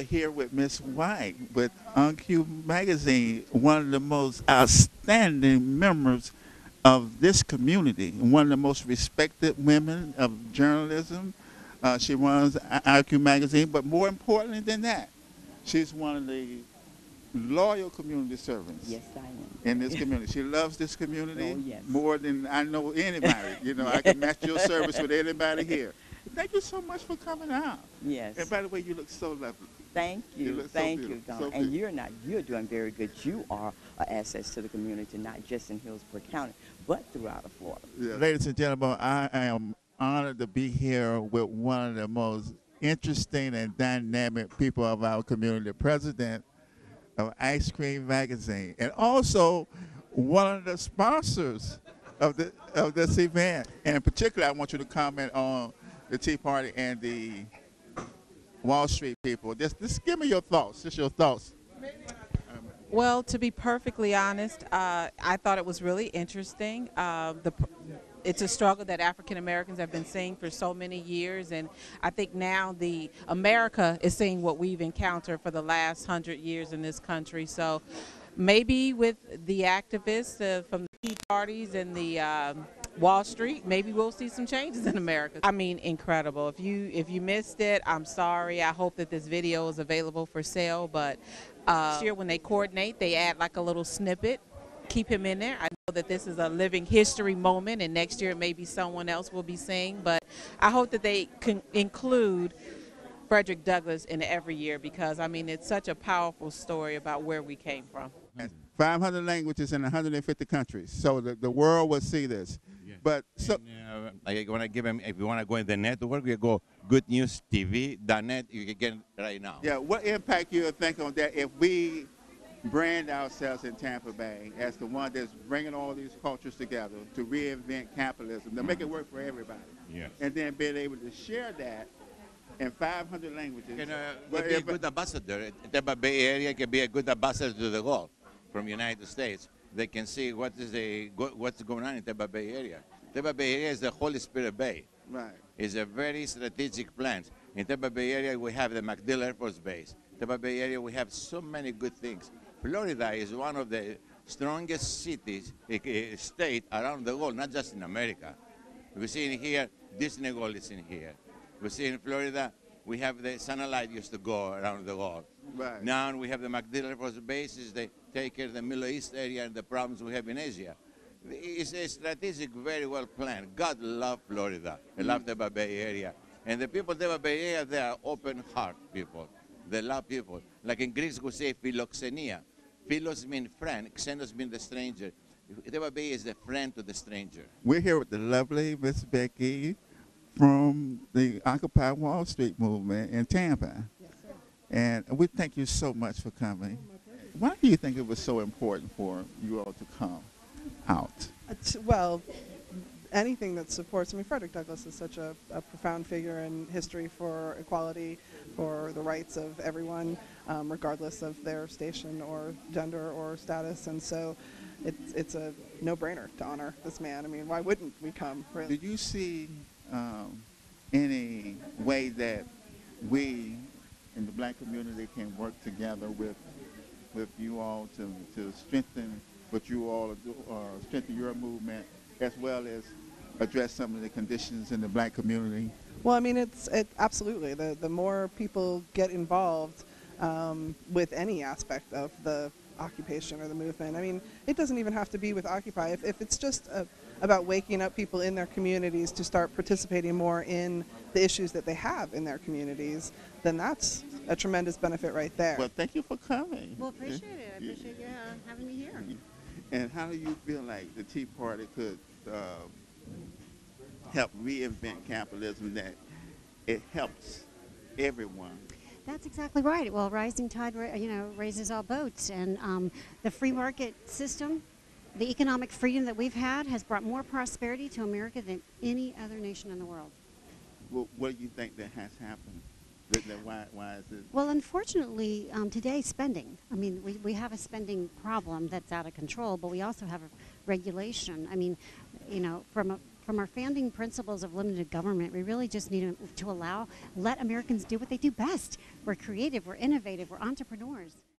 here with Miss White with UnQ Magazine, one of the most outstanding members of this community, one of the most respected women of journalism. She runs UnQ Magazine, but more importantly than that, she's one of the loyal community servants. Yes, I am. In this community. She loves this community Oh, yes. more than I know anybody. You know, I can match your service with anybody here. Thank you so much for coming out. Yes. And by the way, you look so lovely. Thank you. look so Thank you, beautiful, Don. so And you're doing very good. You are an asset to the community, not just in Hillsborough County, but throughout of Florida. Yeah. Ladies and gentlemen, I am honored to be here with one of the most interesting and dynamic people of our community, the president of Ice Cream Magazine, and also one of the sponsors of this event. And in particular, I want you to comment on the Tea Party and the Wall Street people. Just give me your thoughts. Just your thoughts. Well, to be perfectly honest, I thought it was really interesting. It's a struggle that African Americans have been seeing for so many years, and I think now America is seeing what we've encountered for the last 100 years in this country. So maybe with the activists from the Tea Parties and the Wall Street, maybe we'll see some changes in America. I mean, incredible. If you missed it, I'm sorry. I hope that this video is available for sale, but this year when they coordinate, they add like a little snippet. Keep him in there. I know that this is a living history moment, and next year maybe someone else will be saying, but I hope that they can include Frederick Douglass in every year, because I mean it's such a powerful story about where we came from. 500 languages in 150 countries, so the world will see this. Yeah. But so I want to give him, if you want to go in the network, you go goodnewstv.net. You can get it right now. yeah, what impact you think on that if we brand ourselves in Tampa Bay as the one that's bringing all these cultures together to reinvent capitalism, to make it work for everybody, Yes. and then being able to share that in 500 languages. Can But be a good ambassador. Tampa Bay area can be a good ambassador to the Gulf from United States. They can see what's going on in Tampa Bay area. Tampa Bay area is the Holy Spirit Bay. Right. It's a very strategic plant. In Tampa Bay area, we have the MacDill Air Force Base. Tampa Bay area, we have so many good things. Florida is one of the strongest cities, state around the world, not just in America. We see in here, Disney World is in here. We see in Florida, we have the satellite used to go around the world. Right. Now we have the MacDill Air Force Bases. They take care of the Middle East area and the problems we have in Asia. It's a strategic, very well planned. God love Florida. He love the Bay Area. And the people of the Bay Area, they are open heart people. They love people. Like in Greece, we say philoxenia. Philos means friend, xenos means the stranger. The Bay is the friend to the stranger. We're here with the lovely Miss Becky from the Occupy Wall Street movement in Tampa. Yes, sir. And we thank you so much for coming. Why do you think it was so important for you all to come out? Well, anything that supports, Frederick Douglass is such a profound figure in history for equality, for the rights of everyone, regardless of their station or gender or status. And so it's a no-brainer to honor this man. Why wouldn't we come, really? Did you see any way that we in the black community can work together with you all to strengthen what you all do, strengthen your movement, as well as address some of the conditions in the black community? Well, absolutely. The more people get involved with any aspect of the occupation or the movement. It doesn't even have to be with Occupy. If it's just about waking up people in their communities to start participating more in the issues that they have in their communities, then that's a tremendous benefit right there. Well, thank you for coming. Well, appreciate it. I appreciate you having me here. And how do you feel like the Tea Party could help reinvent capitalism, that it helps everyone? That's exactly right. Well, rising tide, raises all boats, and the free market system, the economic freedom that we've had, has brought more prosperity to America than any other nation in the world. Well, what do you think that has happened? Why is it? Well, unfortunately, today, spending. We have a spending problem that's out of control, but we also have a regulation. from our founding principles of limited government, we really just need to let Americans do what they do best. We're creative, we're innovative, we're entrepreneurs.